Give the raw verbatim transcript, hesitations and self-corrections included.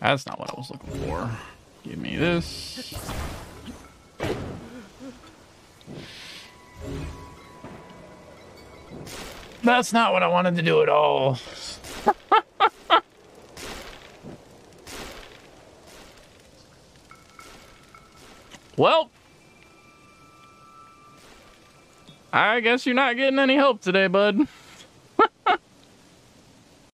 That's not what I was looking for. Give me this. That's not what I wanted to do at all. Well, I guess you're not getting any help today, bud.